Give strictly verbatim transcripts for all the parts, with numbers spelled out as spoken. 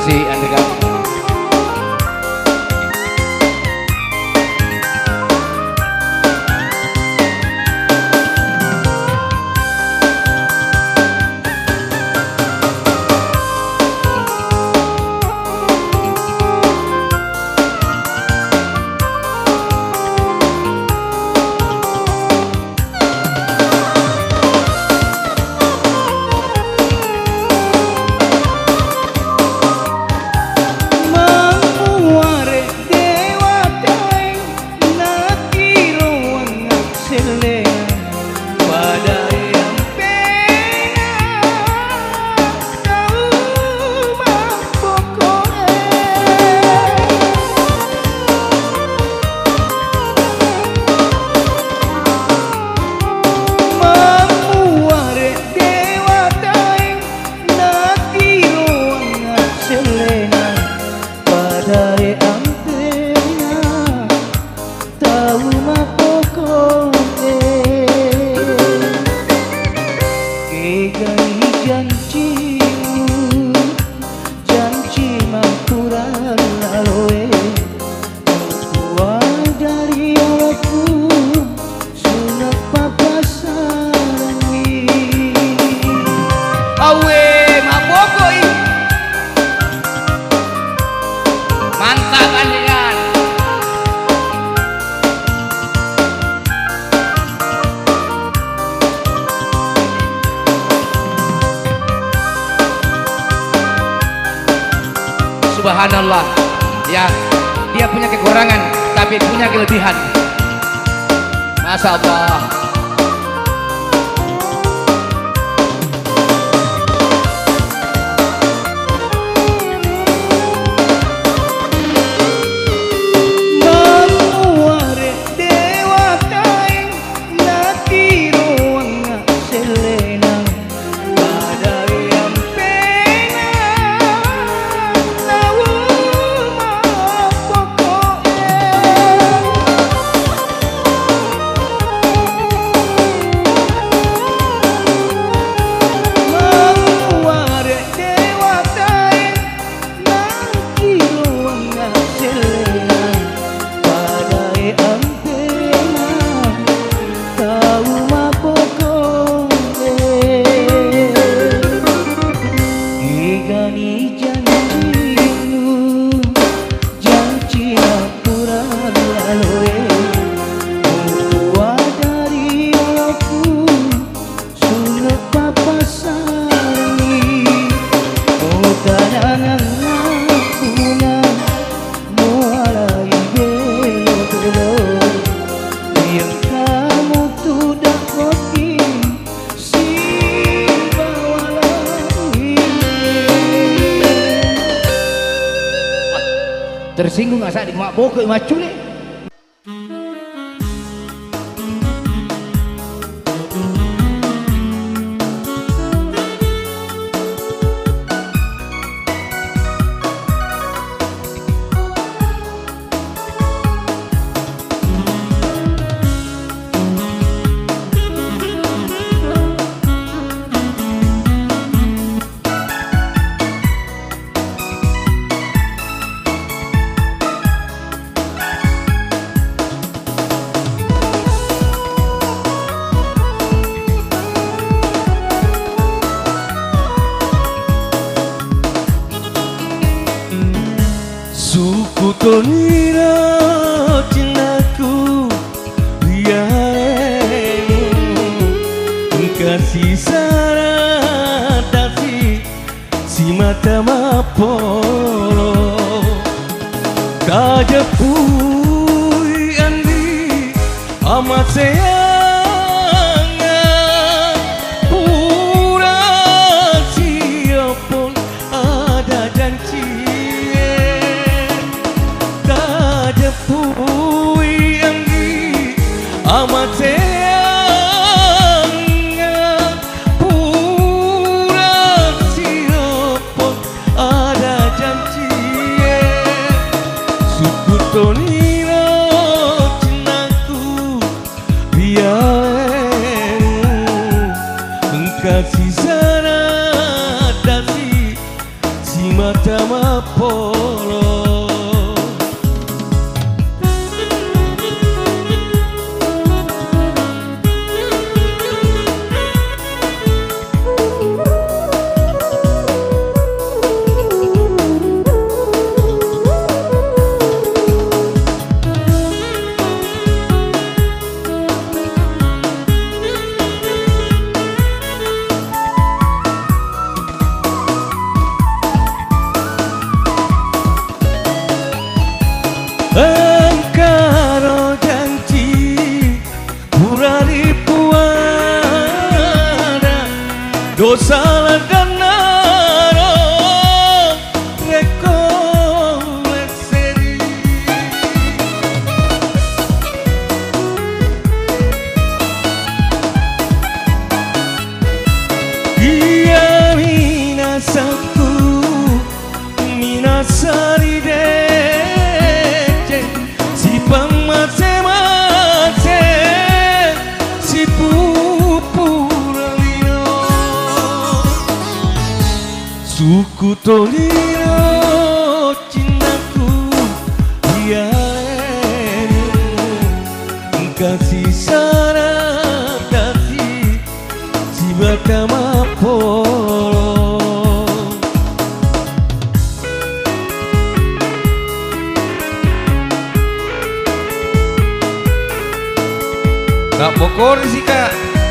kasih Andika. Subhanallah, ya, dia punya kekurangan tapi punya kelebihan. Masya Allah. Tersinggung asa di mak bokeh macul ni. Suku tonira cintaku biaremu kasih syarat tapi si mata mapolo kajepui andi amat sayangnya pura siapun ada janji Pui anggi amat sayangnya pura siapa ada janji suku tonira cintaku biarmu kasih syarat dasi si mata dosa dan naro rekoleseri iya minasaku minasari dece si pamase-mase si pupuralino suku tolino cintaku diaenu kasih sarap dati si bakama polo Kak Bogor sih kak.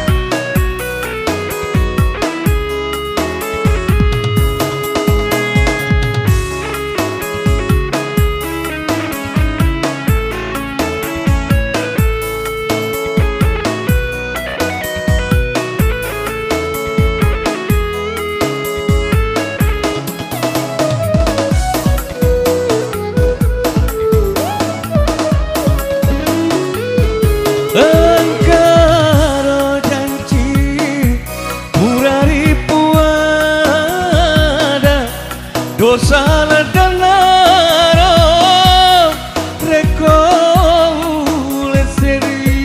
Engkau janji murari puada dosa dan naro rekoleseri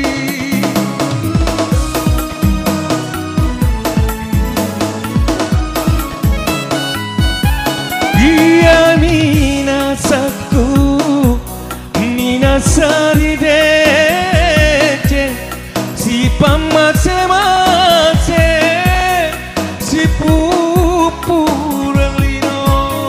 dia minasaku minasari dece si pamase-mase si pupuralino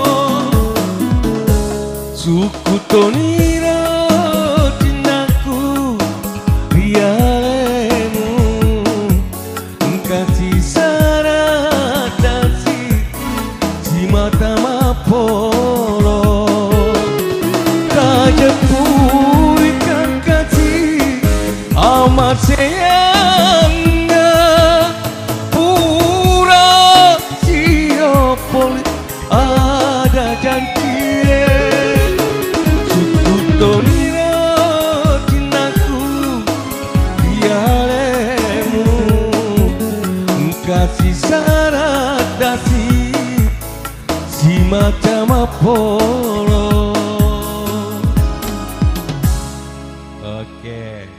suku toniro cintaku rialemu kasih syarat dasi si mata mapolo kajepurikan kasih amat sayangnya pura siopoli ada janji suku toniro cintaku dialemu kasih syarat dasi si macam apolo. Oke.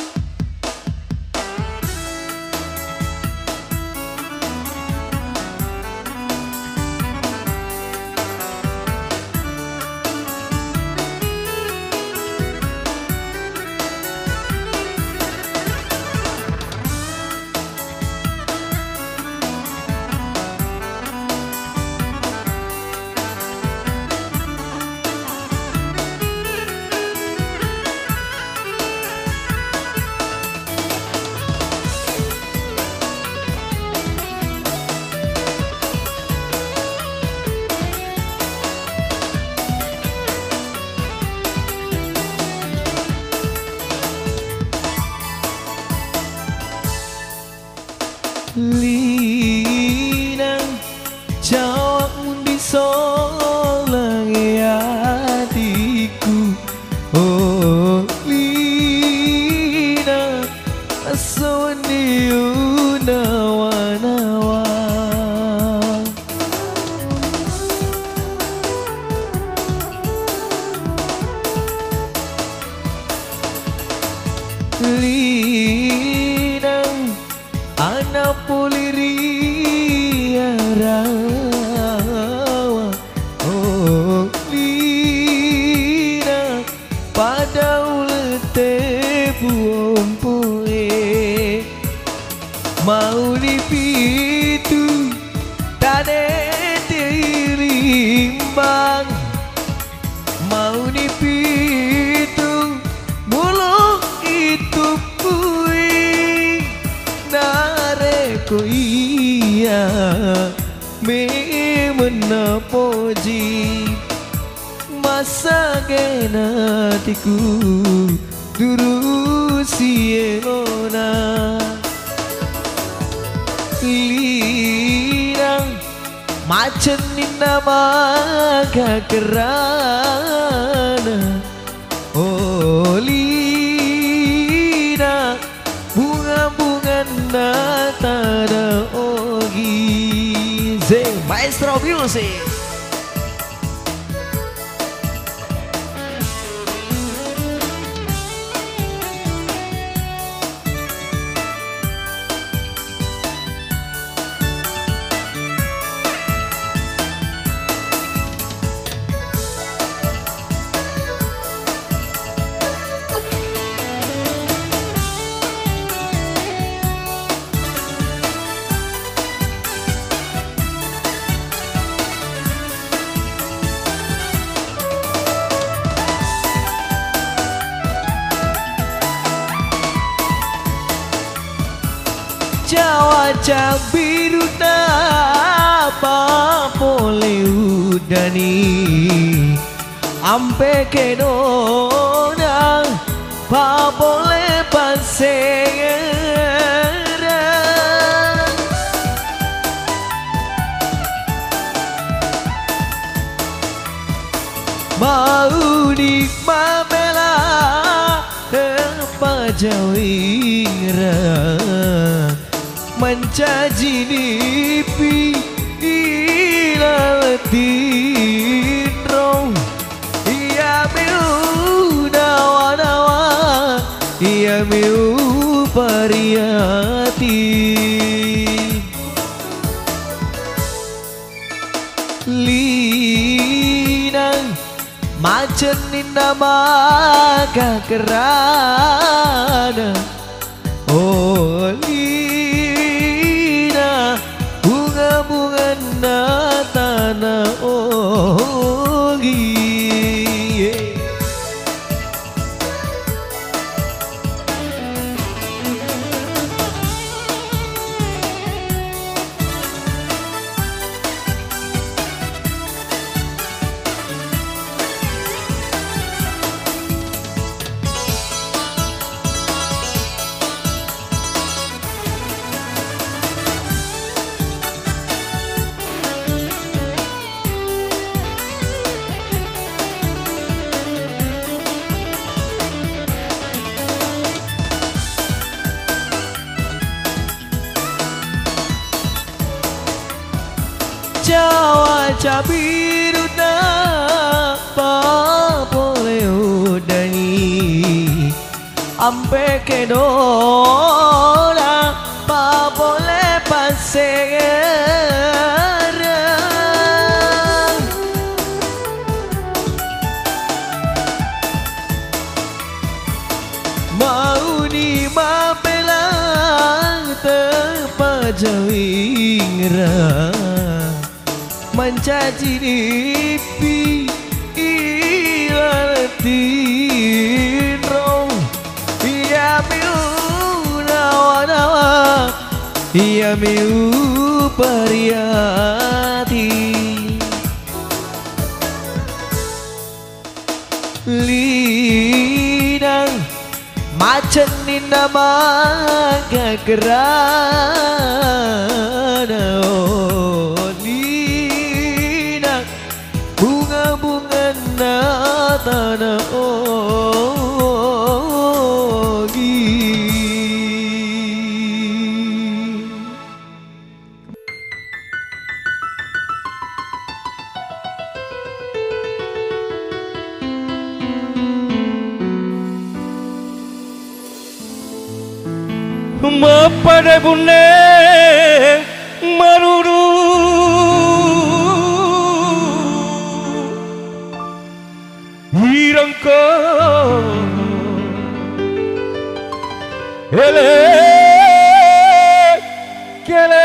Lina jawabmu di solang hatiku. Oh Lina asawani unawa-nawa Lina anak poliri rawa. Oh Lina pada ulete buompoe mau lipitu tade dirimbang mau lipitu bulu itu pui nareko iya me menapoji masa genatiku duru sielona Lina Macen nama kakerana Olina bunga-bunga natada ogi Zé Maestro Music. Jawa biru apa boleh udani ampe kedona pa boleh pasengera mau di mamela tempat jawira mencaji nipi ilatin roh iya miu nawa nawa iya miu pariati linang macenin nama kakerana oh bunga-bunga na tanah ogi Jawa biru apa boleh udani ampe kedona pa boleh pasengera mau di mabelang tempat jawingra mencaci nipi ilatin roh iya miu nawa nawa iya miu pariati lidang macenin nama kakerana bunga-bunga na tanah ogi Mapada bune maruru hirangka ele kele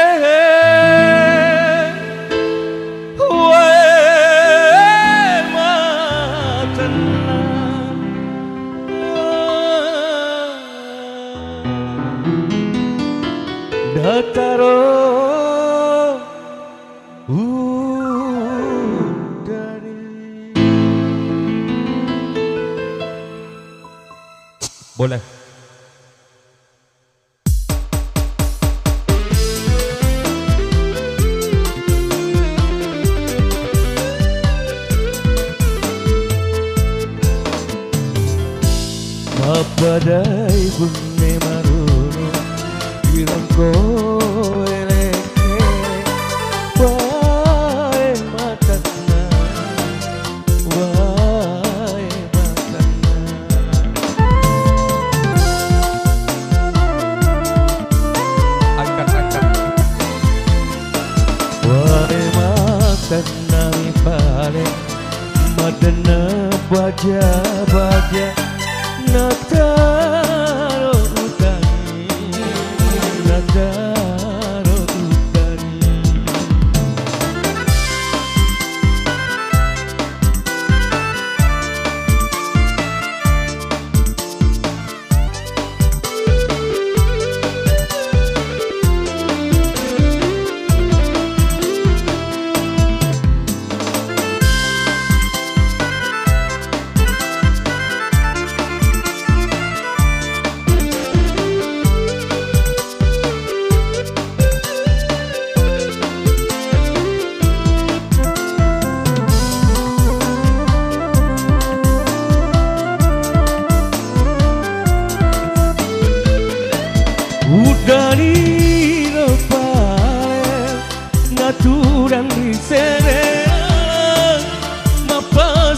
wae matana dataro boleh. padai bunne maruru irang koe leke wae matana wae matana angkat-angkat wae matana mi pale madana baja-baja Nataro utani, Nataro utani. Udari lepare naturan di serena mapa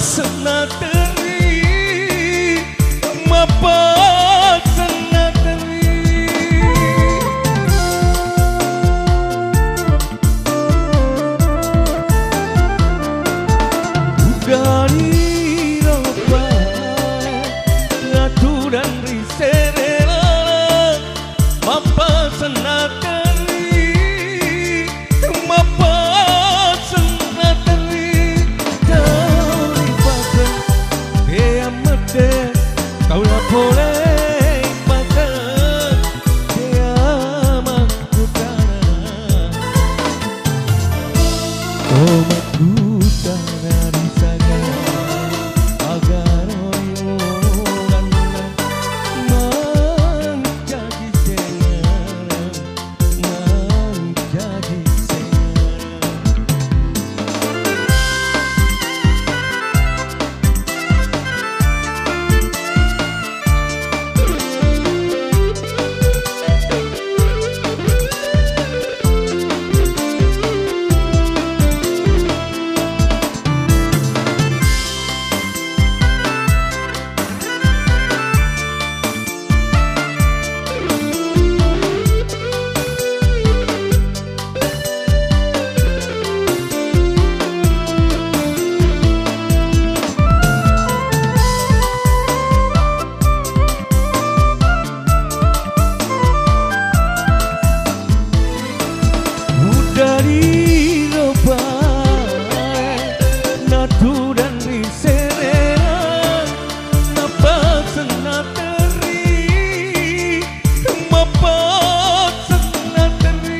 senateri mapa senateri udari lepare naturan di serena Mapa senateri, mapa senateri, dari pasang dia mede, kau lah boleh pasang dia makutana, oh makutana di sana agar orang dari lebar naturan di serena napa senateri mapa senateri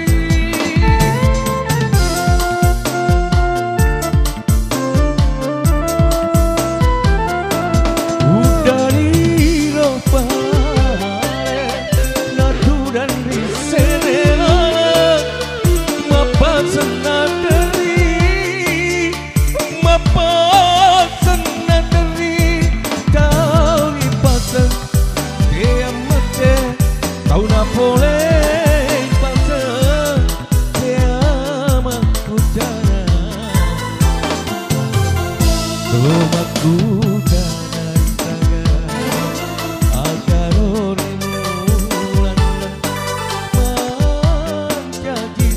udari lebar naturan di serena senateri, mapa senateri, kau dipasang dia mati, kau nak boleh pasang dia makutana, kau makutana saga agar orang mulan menjadi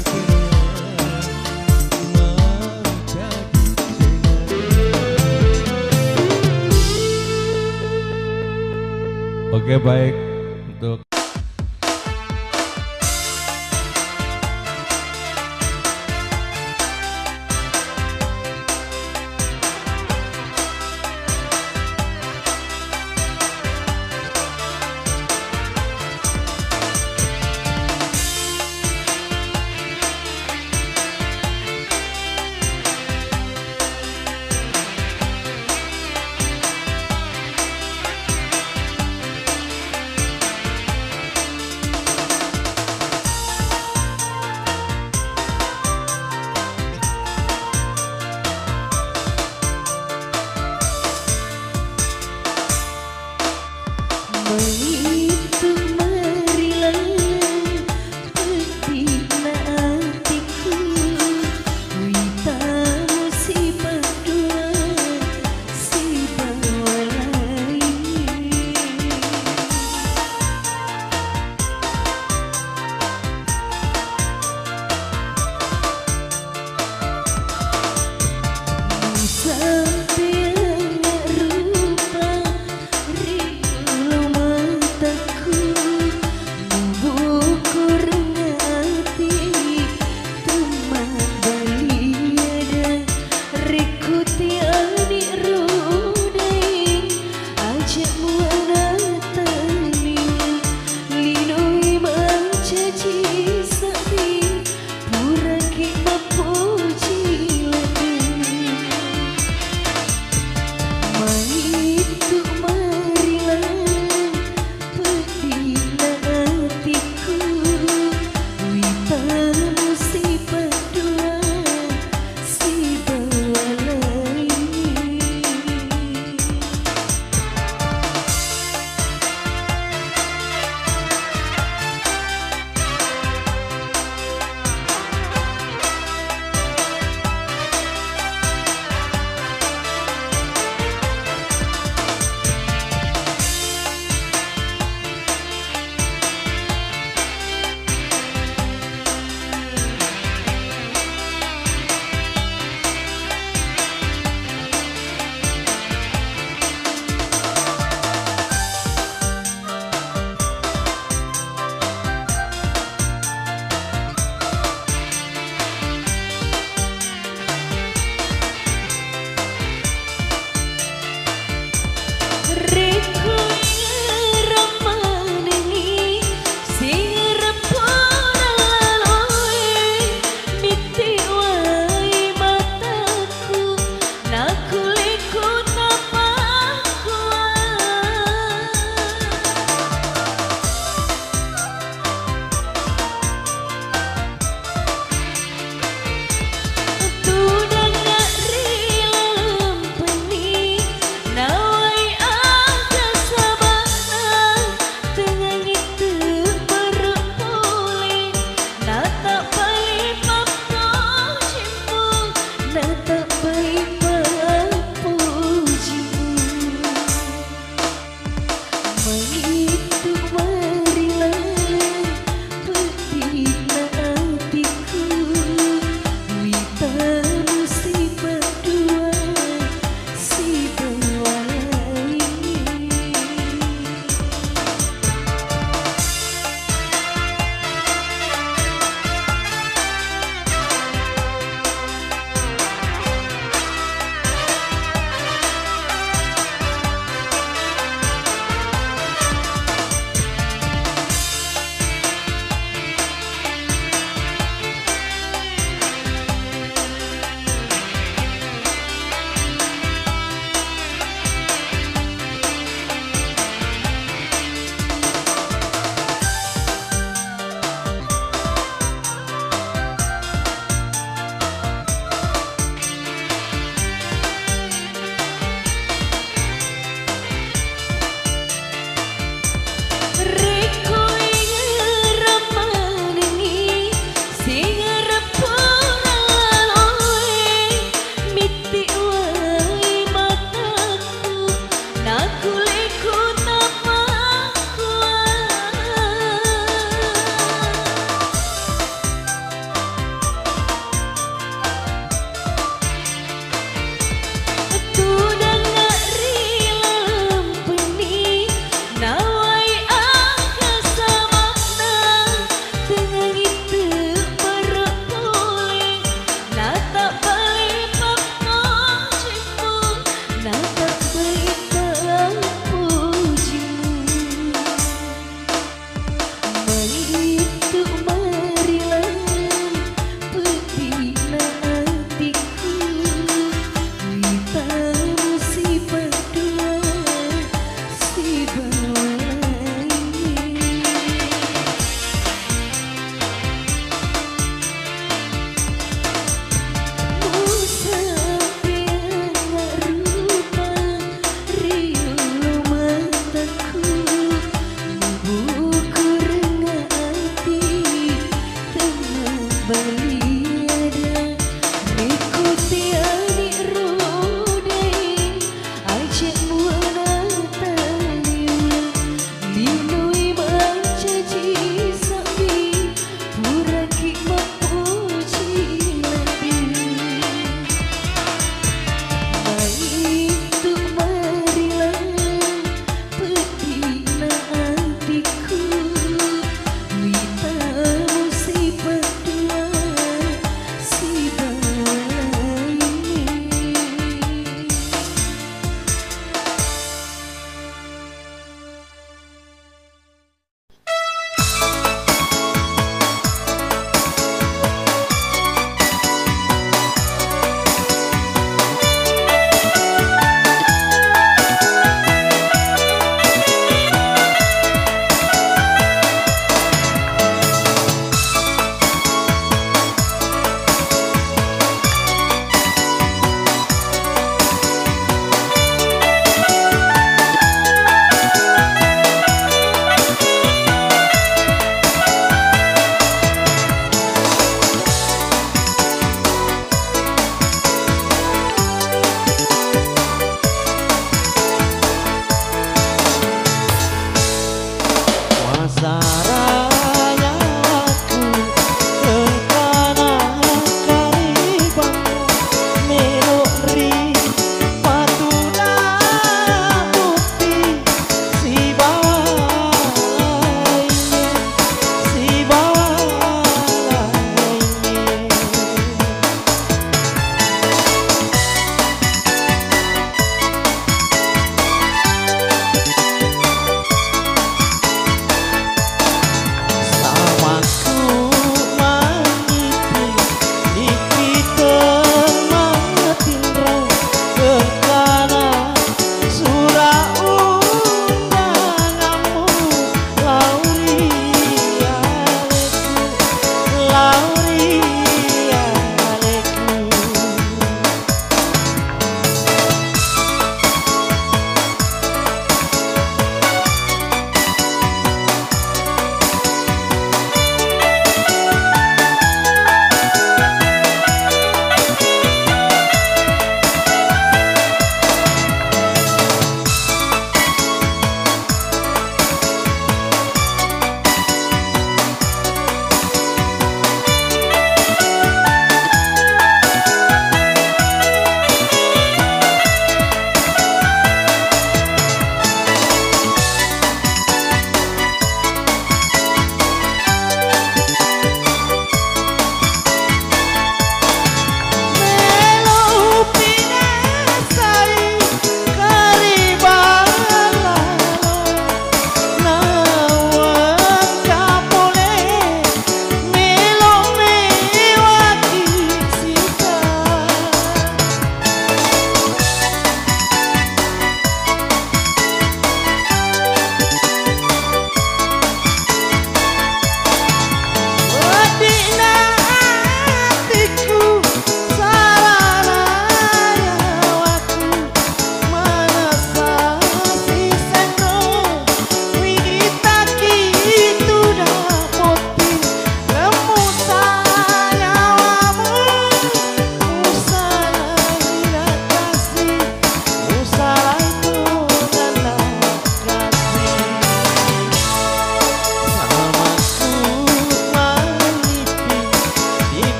Oke baik untuk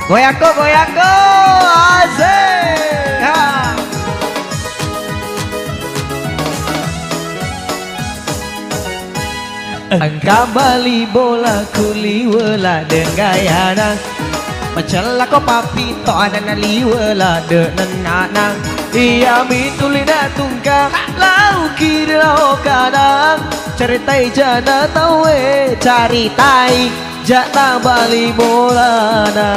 Goyangko, goyangko, asik. Ha. Engkau bali bola kuli wala dengayana macam lako papi to ada naliwala de nanana iya mituli datungka lau kira kadang ceritai jana tawe caritai jana bali bola na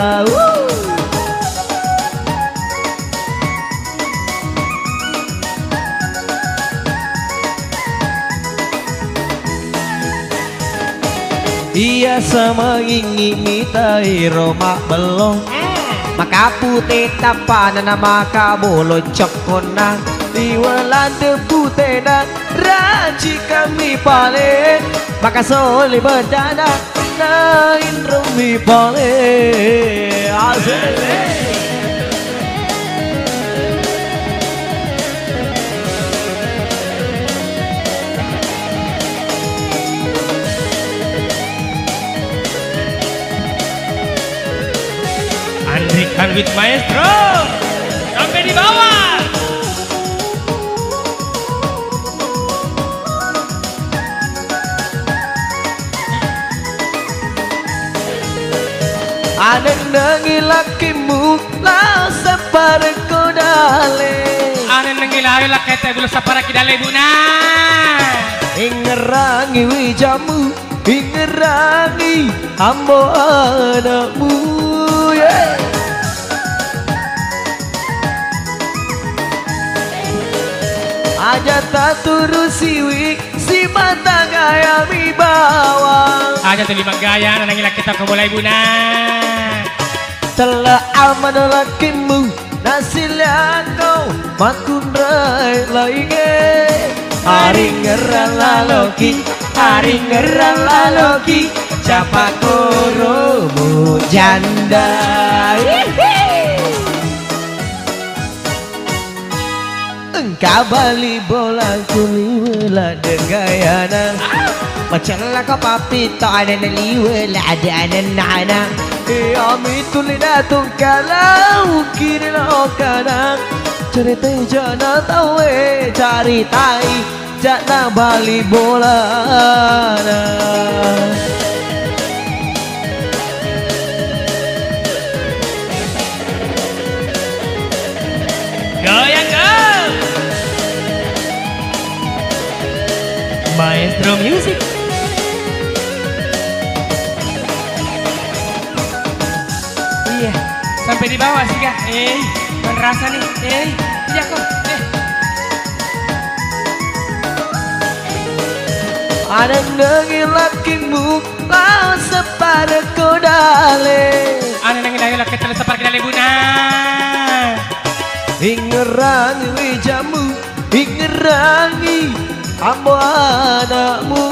iya sama ingi mitai Roma belum maka putih tapa na maka bolo cokona iwalan de putih na raji kami pale maka soli berdana na indro mi pale asik. Andrikan with maestro sampai di bawah. Aneng nengi lakimu lau separe kodale Aneng nengi lari laki teh bulu sapara kidale buna ingerangi wijamu ingerangi ambo anakmu yeah. Aja tak turun siwi si mata gaya mi bawang aja tuh lima gaya nengi laki kita kebulai buna telah aman lakimu nasilango makun rai lainge hari ngerang laloki hari ngerang laloki capa koromu janda engkau bali bola kuli wala dengayana macam lako papi to ada naliwala ada nana iya mituli datung kalau kini lo kadang cerita jana tawe caritai jana bali bola goyang go maestro music. Iya, sampai di bawah sih kak. Eh, kan rasa nih. Eh, iya kok. Eh. Ada nengi lakimu lau separe kodale Ada nengi lagi laki terus separ kidale buna ingerangi wijamu ingerangi ambo anakmu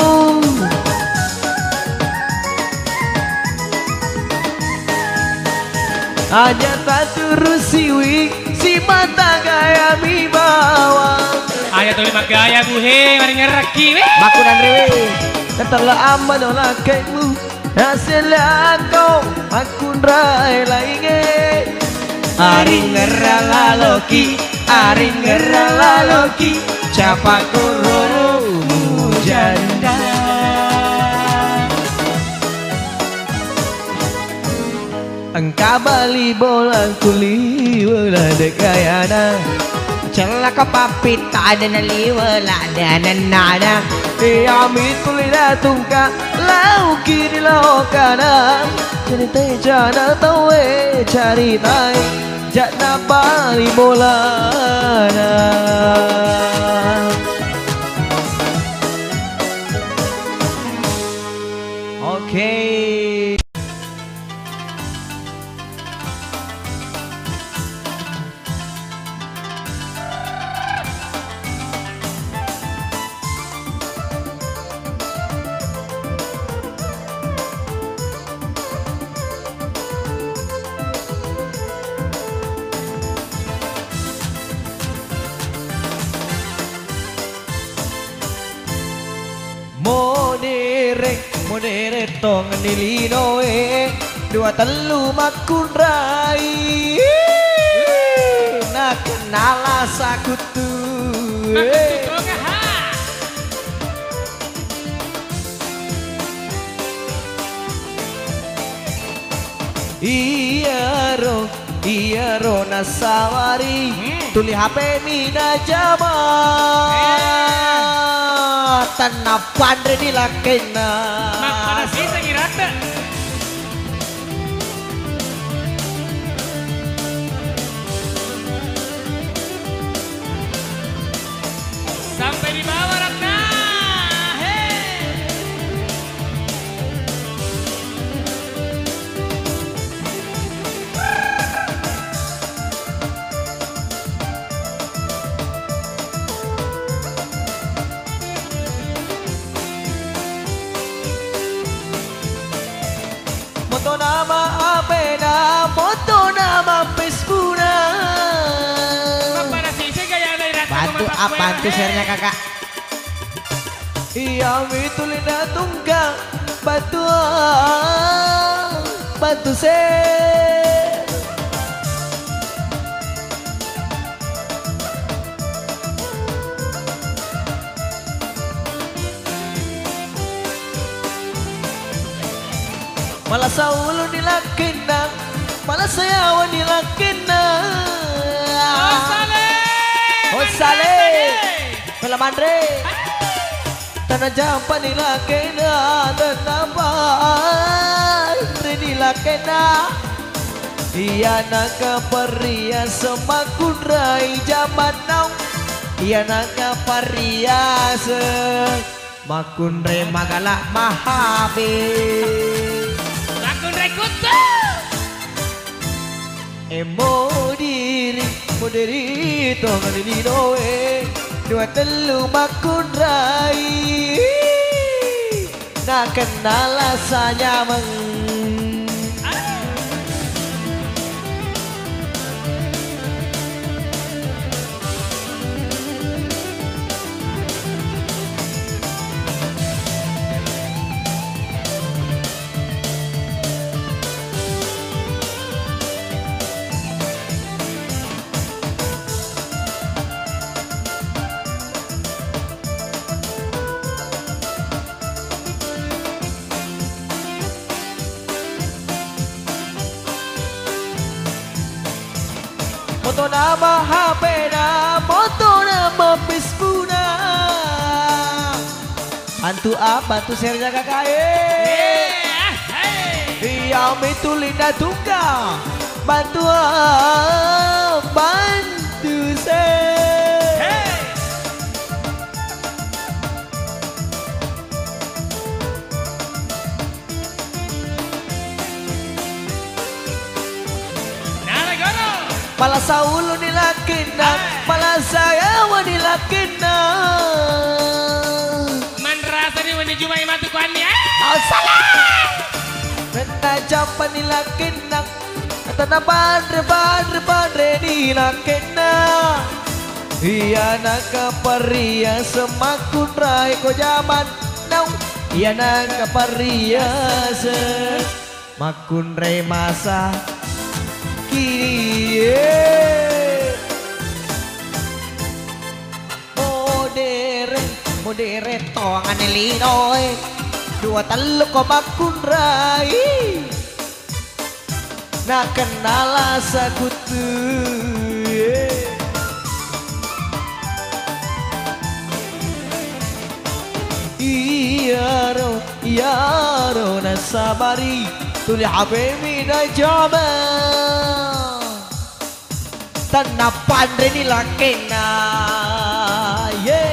aja tak turun siwi si mata gaya mi bawang aja tuh lima gaya buhe mari ngereki weh makunan rewe tetelah aman lakimu hasil aku makun rai lainge hari ngerang laloki hari ngerang laloki capa koromu janda engkau bali bola kuli wala dekayana celaka papi tak ada naliwala ada nana iya mituli datungka lau kini lau kana cerita jana tawe caritai jana bali bola oke okay. Modere, modere tong nilino e dua telu makun rai nak kenala sakutu iya ro iya ro nasawari tuli H P mina jama tanah pandre di lakena mak pada sisa girata sampai di bawah Ratna. Hei. Moto nama apena, moto nama Pespuna. Pada sisi gaya dari Ratna. Bantu apa tuh share-nya kakak? Iya itu linda tunggang batu batu share. Malah saulu dilakena, malah sayawan dilakena. Oh sale. Oh sale. Malah mandre. Tanah jampan dilakena, tanah mandre dilakena. Iya naka peria semakun rai zaman now. Iya naka peria semakun rai magala mahabe. Lakun rekutu. Emo diri, mo diri to ngadini doe. Dua telu makun rai nak kenal rasanya meng moto nama H P na, moto nama Pespuna. Bantu apa? Bantu share-nya kakak. Iya itu linda tunggal. Bantu bantu share. Malah saulu dilakena, malah saya dilakena. Man rasa ni wani jumai matu kuani. Oh salah. Nena jampan dilakena, tanah bandre bandre bandre dilakena. Iya naka peria semakun rai ko zaman now. Iya naka peria semakun rai masa kiri. Modere modere tongan linoy dua telu ko makun rai nak kenal sakutu. Iya ro iya ro nasabari tuli habibi na jama tanah pandre ni lakena. Yeah.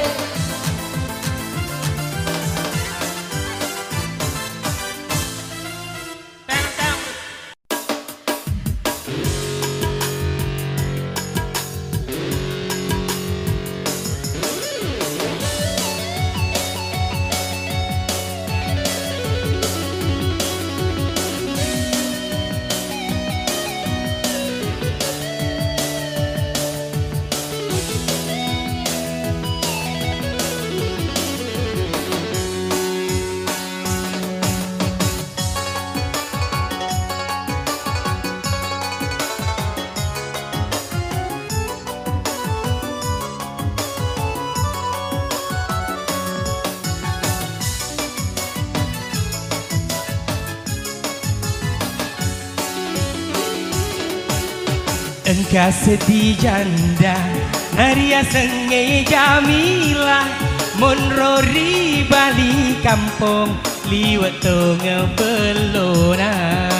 engkau sedih janda Naria senge Jamila Monrori bali kampung liwat tengah belona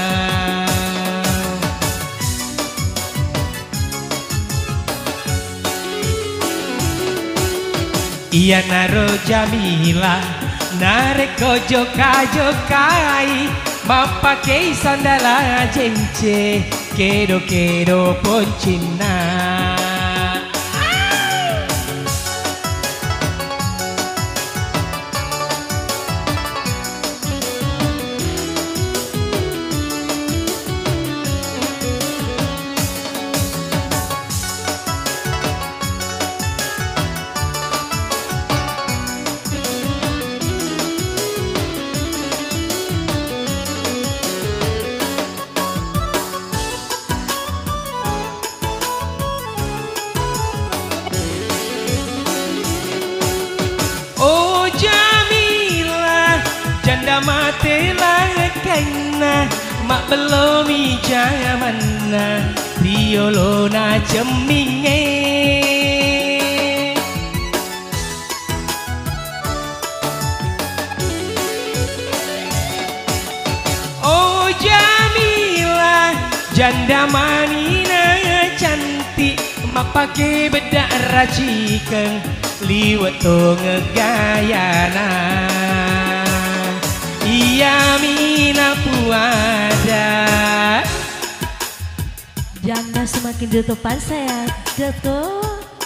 Iya naro Jamila narek kojo kajo kai Mapakai sandala jence Kedo-kedo poncina Janda mati lah kena mak belum ijamana riolona ceminge Oh Jamila janda manina cantik mak pakai bedak racikan liwat tongga gayana Iya mina puada Janda semakin di depan saya Dato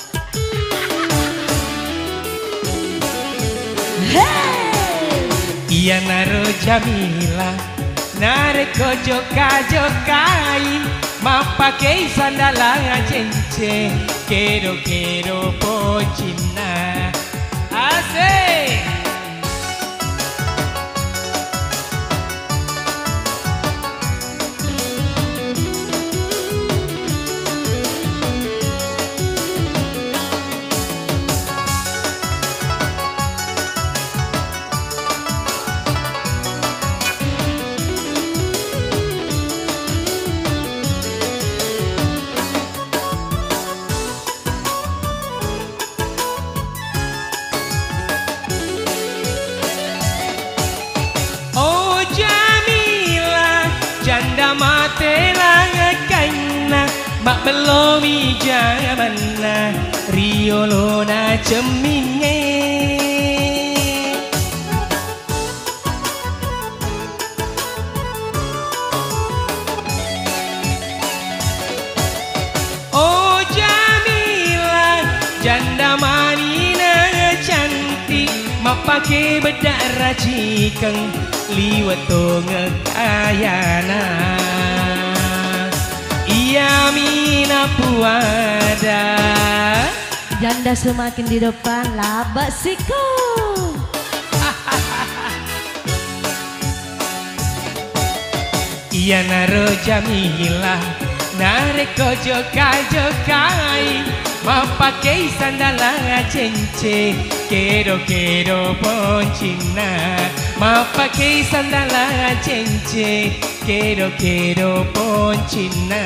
Hey Iya naro Jamila Nare kojo kajo kai Mapakai sandala cence Kero-kero poncina Asik Janda mati lah kaina mak belum ijamana riolona ceminge Oh Jamila janda manina cantik mak pakai bedak racikan liwat tongga kayana Iya mina puada Janda semakin di depan laba siko Iya naro Jamila narek kojo kajo kai Mapakai sandala cence Kero-kero poncina Mapakai sandala cence Kero-kero poncina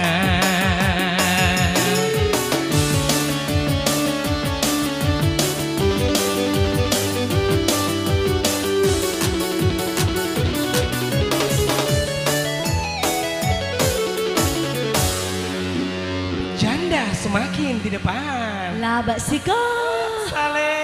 Janda semakin di depan laba siko Saleh